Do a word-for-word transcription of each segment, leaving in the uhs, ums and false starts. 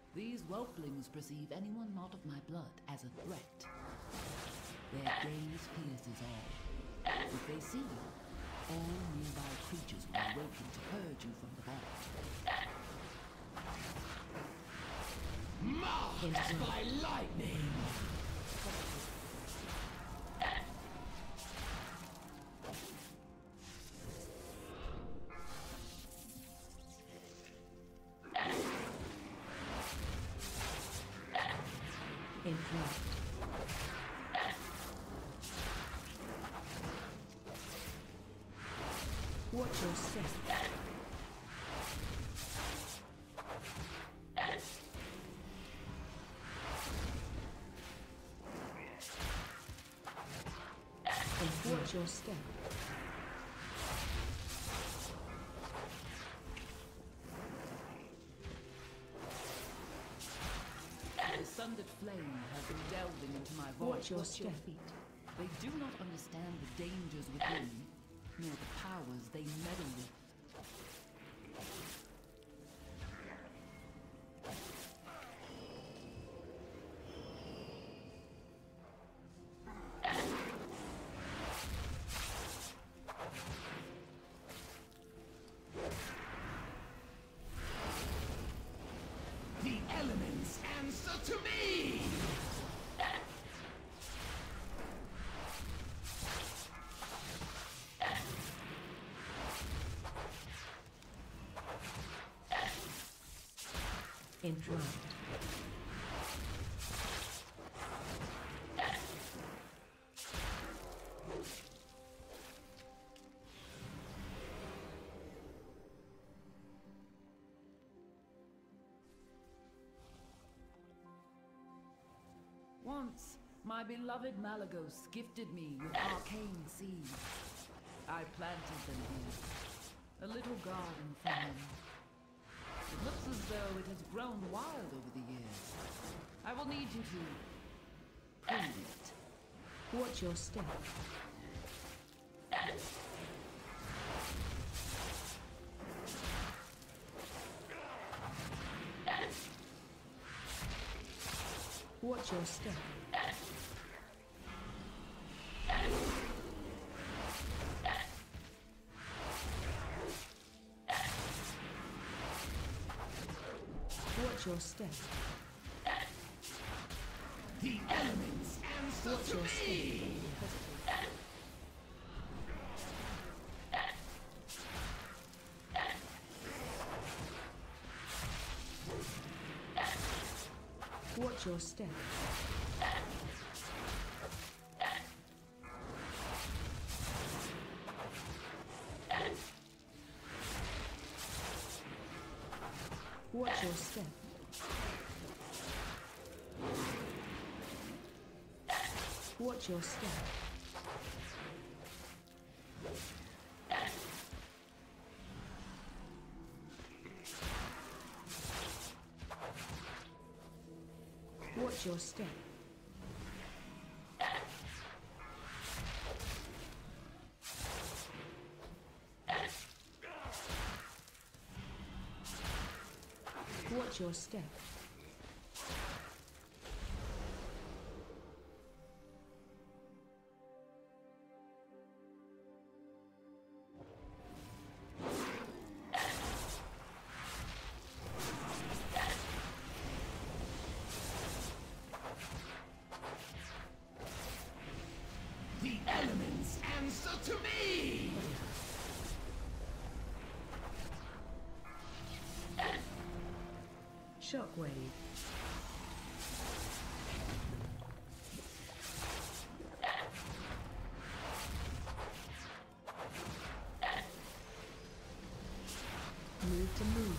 These whelplings perceive anyone not of my blood as a threat. Their gaze pierces all. If they see you, all nearby creatures will awaken to purge you from the bond. Marked by lightning! Interrupt. Watch your step. Watch your step. The sundered flame has been delving into my voice. Watch your step. feet. They do not understand the dangers within, nor the powers they meddle with. The elements answer to me! Interrupt. Once, my beloved Malagos gifted me with arcane seeds. I planted them here, a little garden for him. It looks as though it has grown wild over the years. I will need you to prune it. Watch your step. Watch your step. Watch your step. The elements answer Watch to your me! Watch your step. Watch your step. Watch your step. Watch your step. Watch your step. The elements answer to me! Shockwave. Move to move.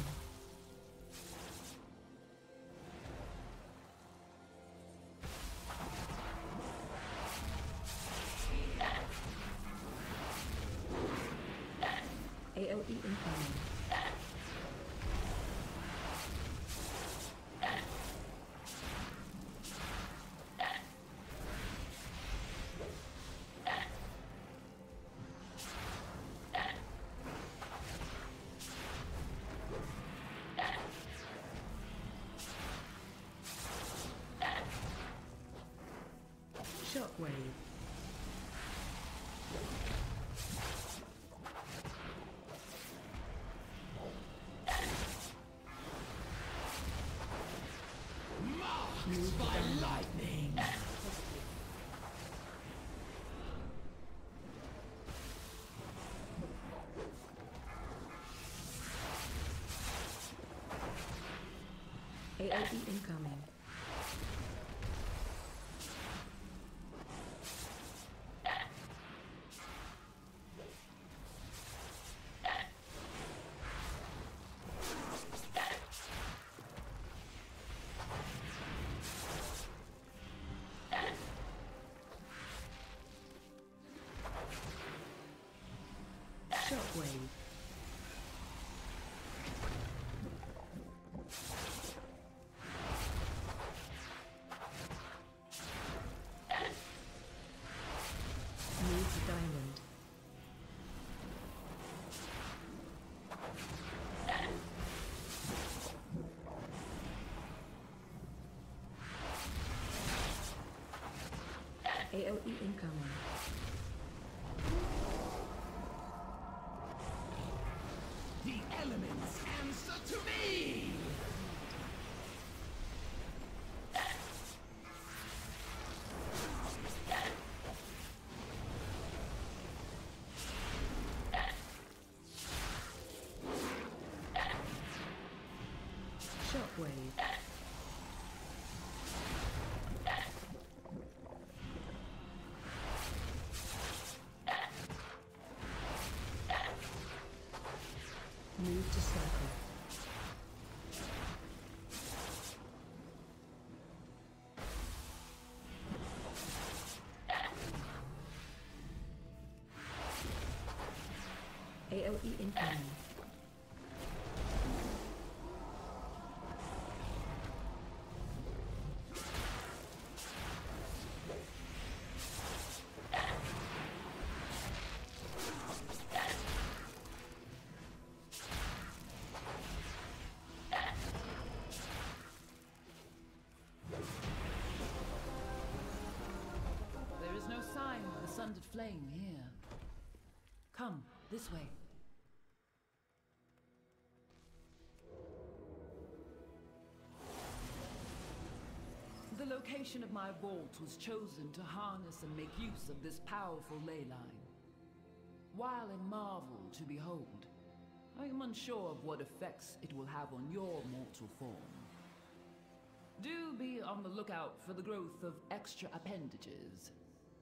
A O E incoming. Marked by lightning. A O E incoming. Shockwave. Move to diamond. A O E incoming. The elements answer to me! Shockwave. Move to circle. A O E incoming. There is no sign of the sundered flame here. Come, this way. The location of my vault was chosen to harness and make use of this powerful ley line. While a marvel to behold, I am unsure of what effects it will have on your mortal form. Do be on the lookout for the growth of extra appendages.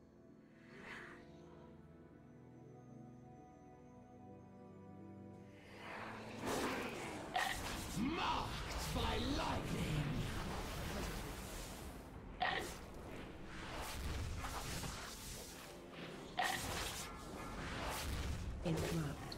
Marked by lightning. Interrupt.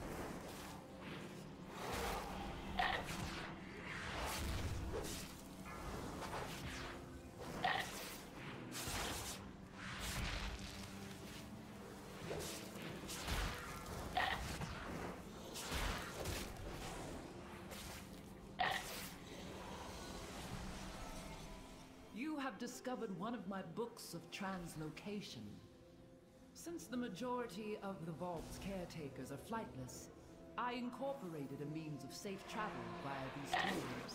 You have discovered one of my books of translocation. Since the majority of the Vault's caretakers are flightless, I incorporated a means of safe travel via these tools.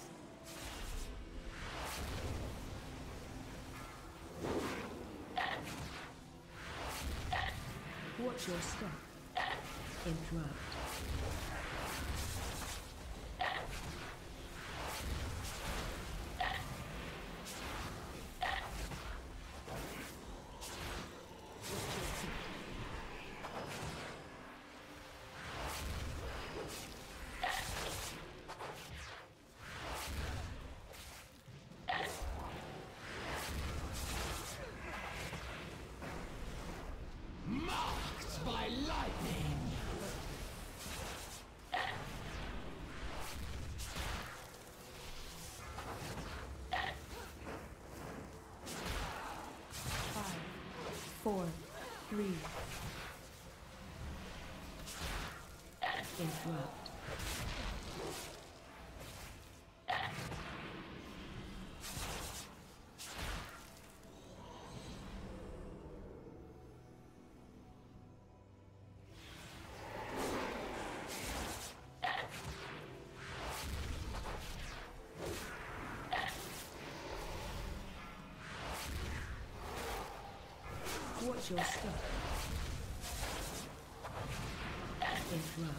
Watch your step. Interrupt. Marked by lightning. Five, four, three. Interrupt. Watch your step. Interrupt.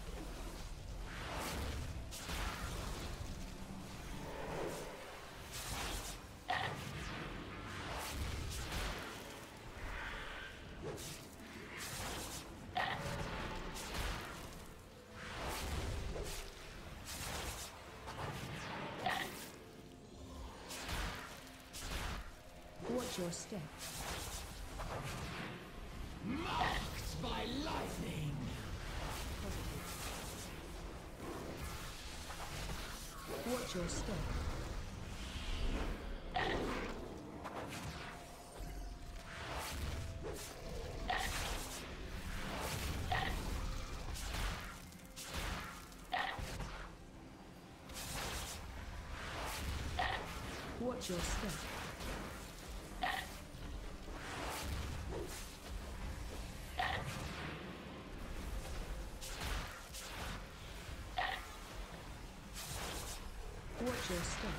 Watch your step. Marked by lightning. Watch your step. Watch your step. Watch your step.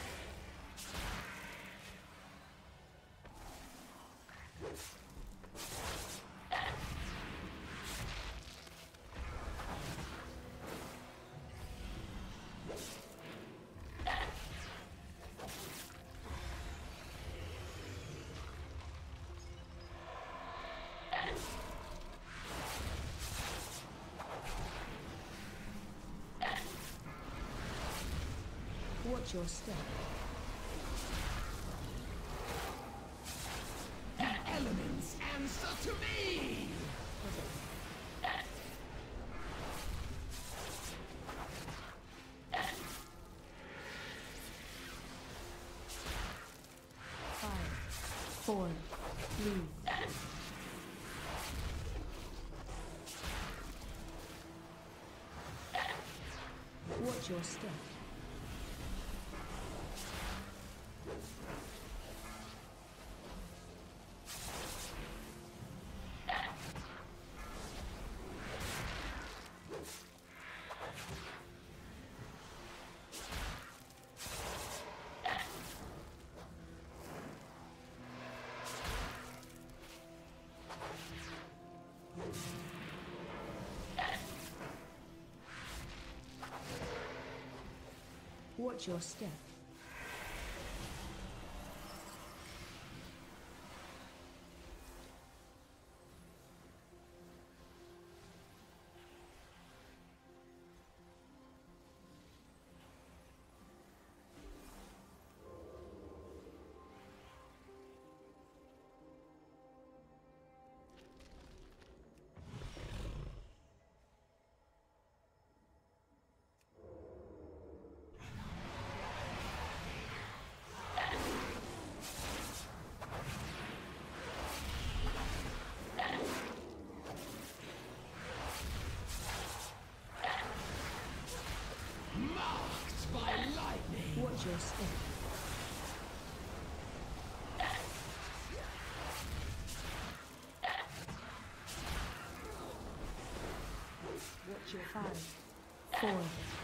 Watch your step. The elements answer to me! Five, four, three. Watch your step. Watch your step. Marked by lightning. Watch your step. Watch your five, four.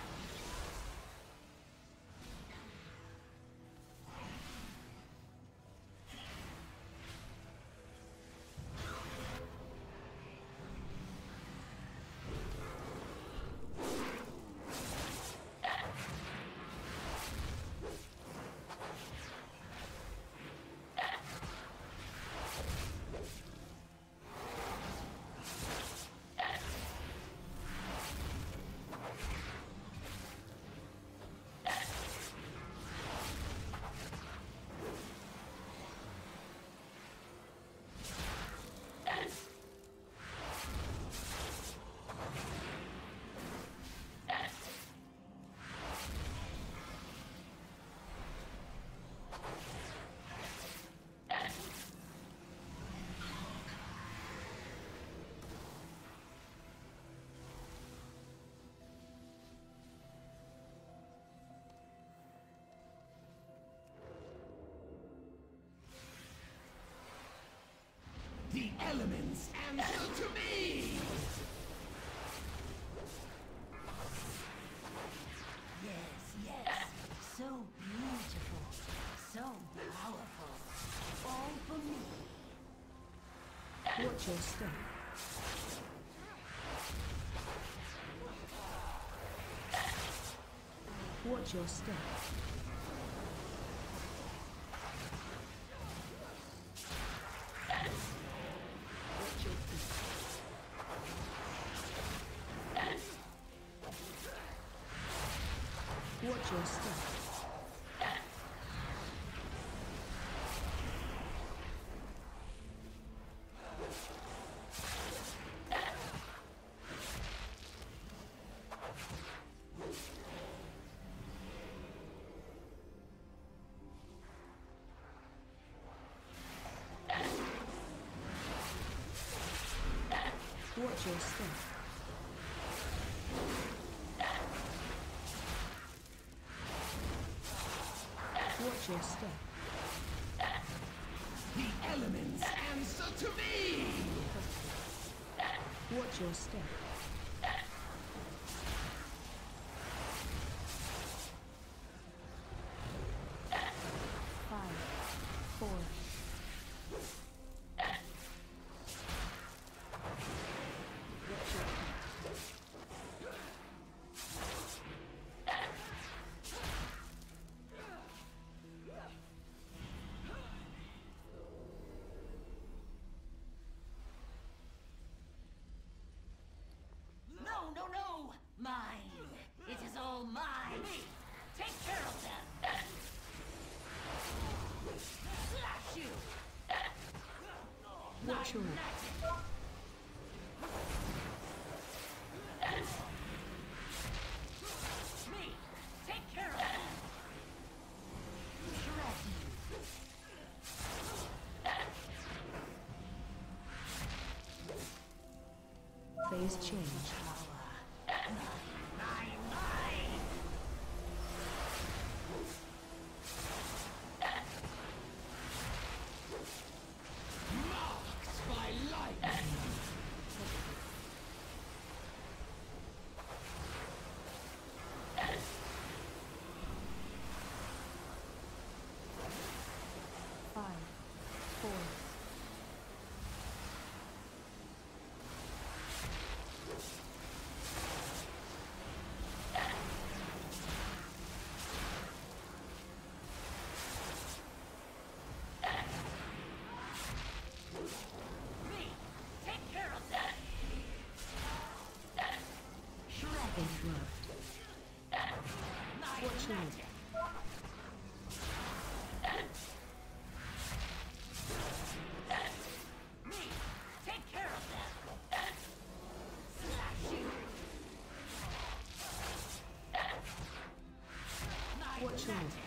The elements answer to me! Yes, yes. So beautiful. So powerful. All for me. Watch your step. Watch your step. Watch your feet. Watch your step. Watch your step. Watch your step. The elements answer to me! Watch your step. Five, four. Watch your feet. No, no, no! Mine! It is all mine! Take care of them! Slash you! Watch your Me! Take care of them! Shred you! phase change. Mine, mine! Marked by lightning! Five, four. Me! Take care of them! Shred Interrupt. my Watch your magic! Me! Take care of them! Slash you! My Watch your magic!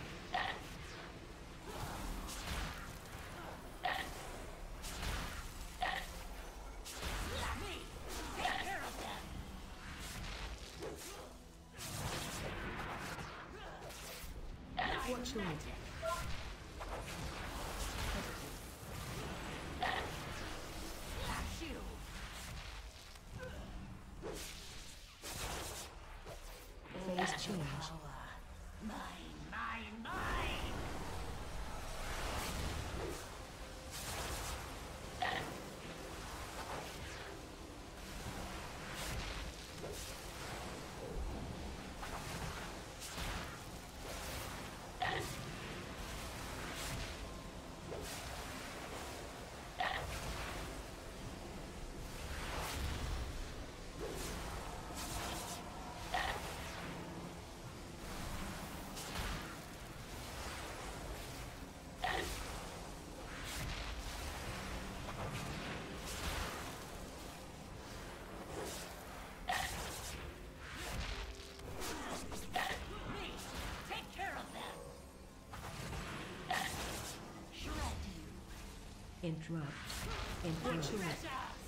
Slash me! Take care of them! Watch your Slash you! phase change. Mine, mine, mine! Me! Take care of them! Shred you! Interrupt. Interrupt. Treasures!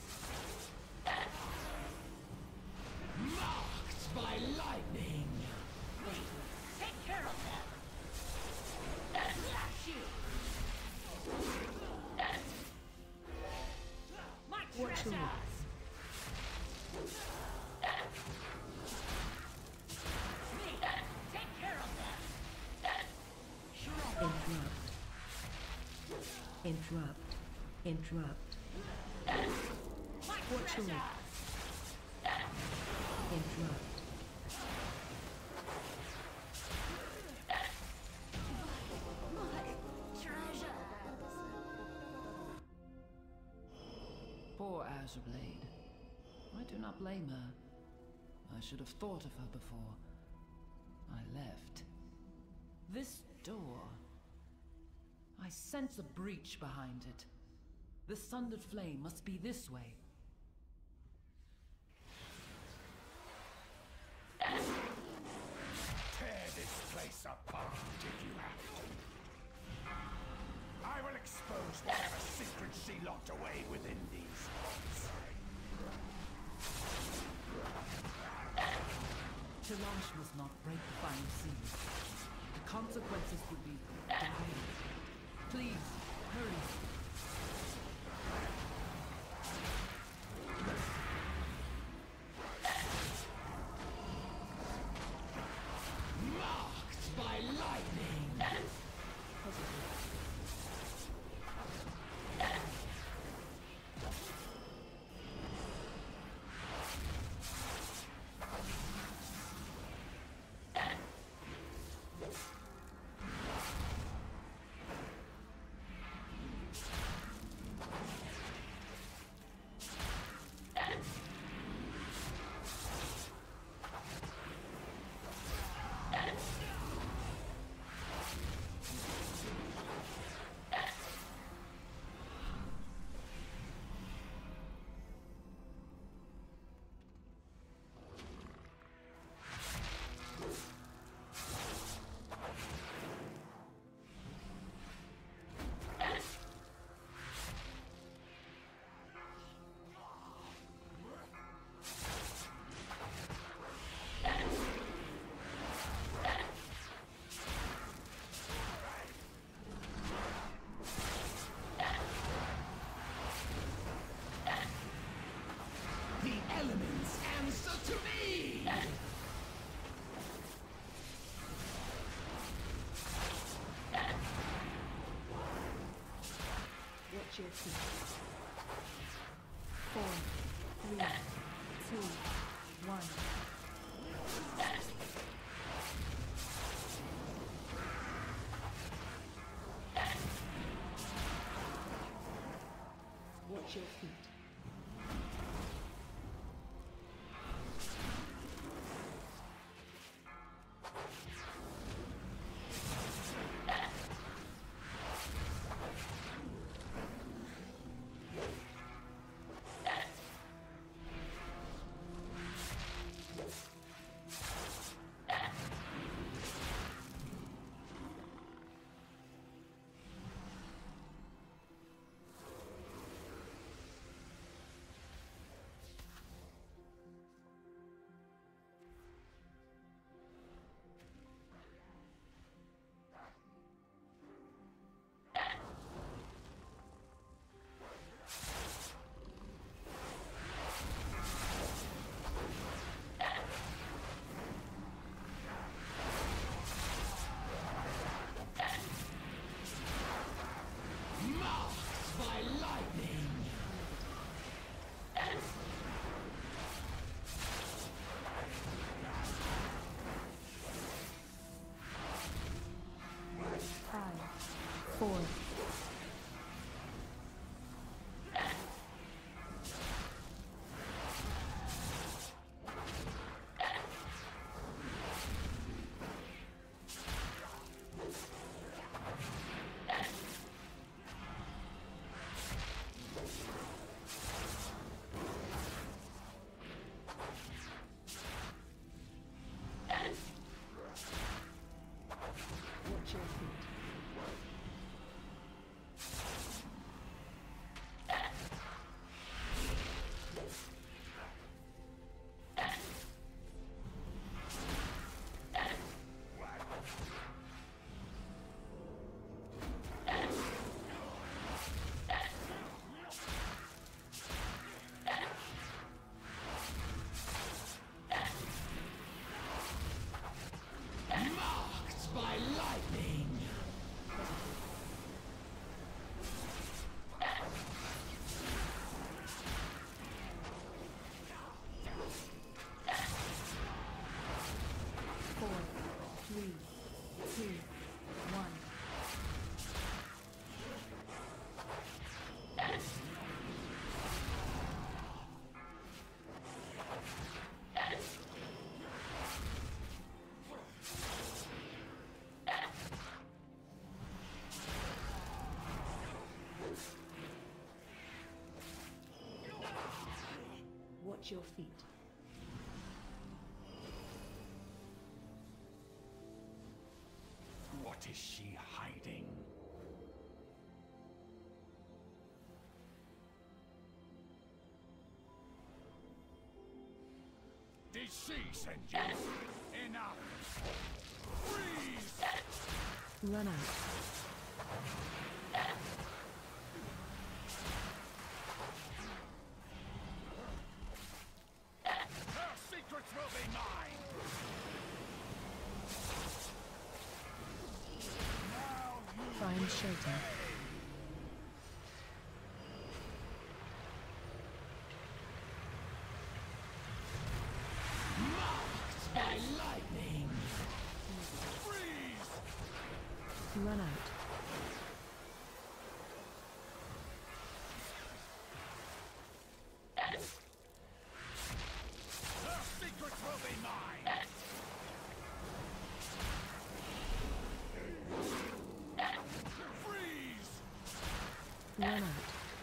Marked by lightning! Me! Take care of them! Slash you! My Watch your treasures! Me! Take care of them! Shred Interrupt. Interrupt. Interrupt. My Fortune. treasure! Interrupt. My treasure! Poor Azure Blade. I do not blame her. I should have thought of her before I left. This door. I sense a breach behind it. The sundered flame must be this way. Tear this place apart if you have to. I will expose whatever secrets she locked away within these vaults. Tilash must not break the final seal. The consequences would be dire. Please, hurry. Marked by lightning! The elements answer to me! Watch your feet. Four, three, two, one. Watch your feet. Marked by lightning! Five, four, watch your feet. Marked by lightning! two, one. Watch your feet. What is she hiding? Did she send you? Enough! Freeze! Run out. Her secrets will be mine! Now you Find shelter. marked by lightning! Freeze! Run out. Her secrets will be mine! Freeze! Run out.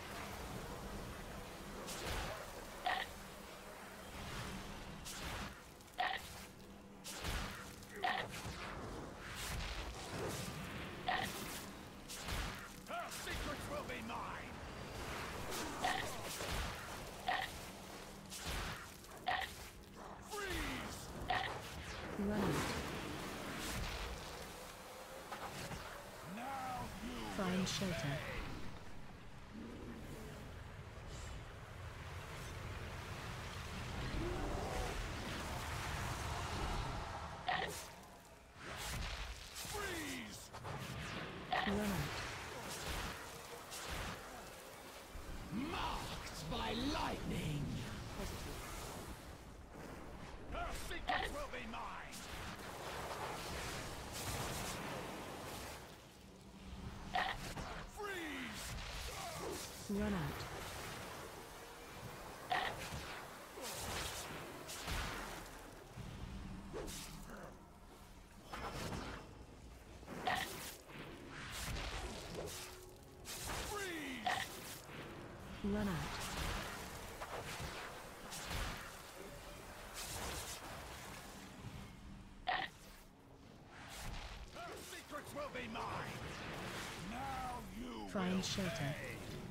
Her secrets will be mine! Freeze! Run out. Now you Find shelter. freeze! Run out. Marked by lightning! Her secrets will be mine! Freeze! Run out. Freeze! Run out. Her secrets will be mine! Now you Find will shelter. pay.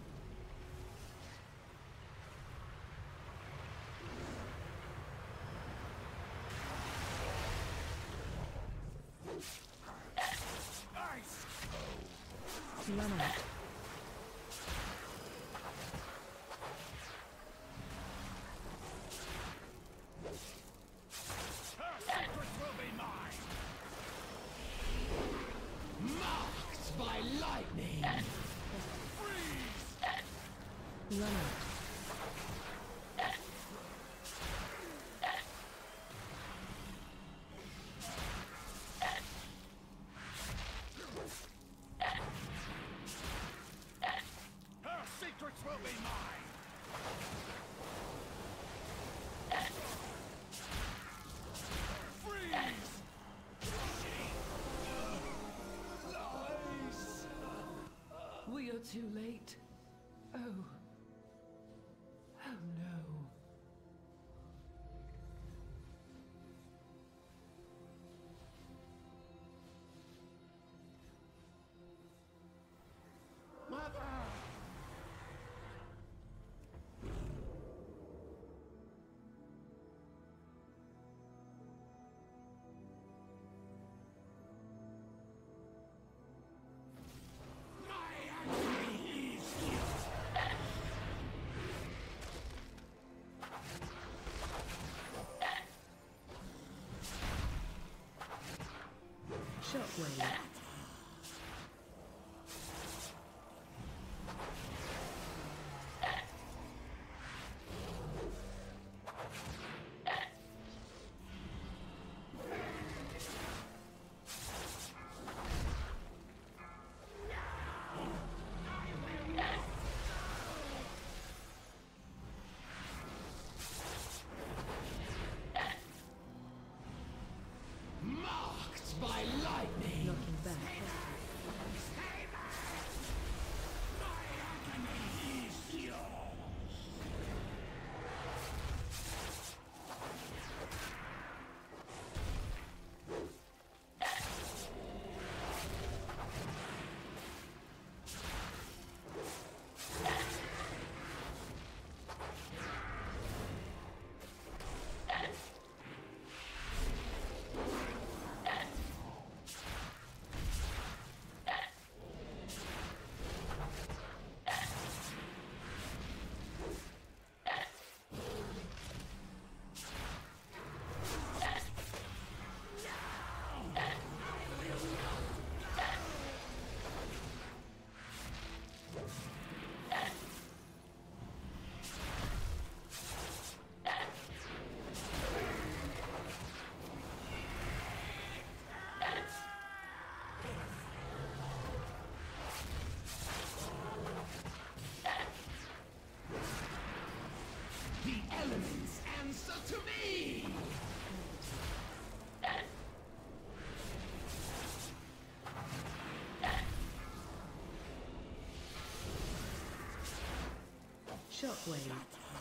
Ice cold! Run out. Her secrets will be mine! Marked by lightning! Freeze! Run out. Her secrets will be mine! Freeze! Lies! We are too late. Oh. Oh no. Mother! My enemy is here! Shockwave. Shockwave.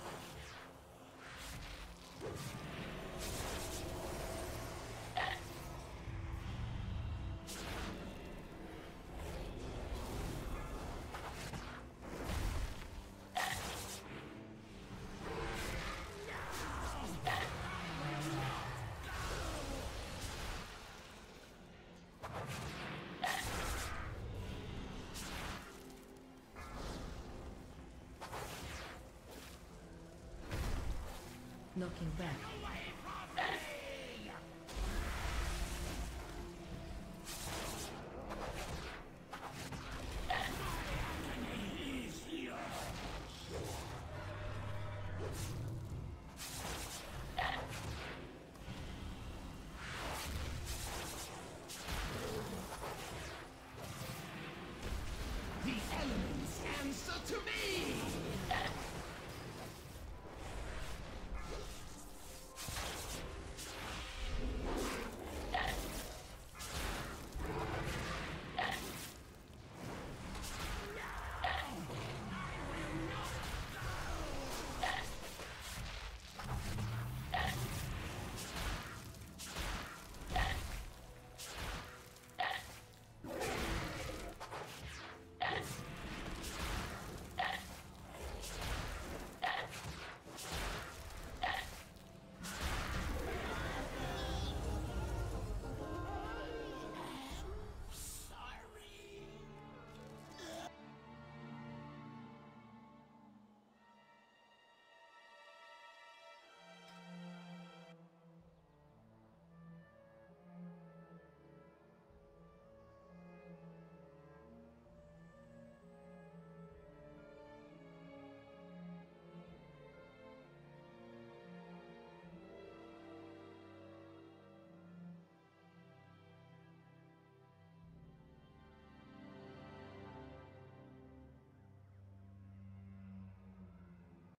Knocking back. The elements answer to me!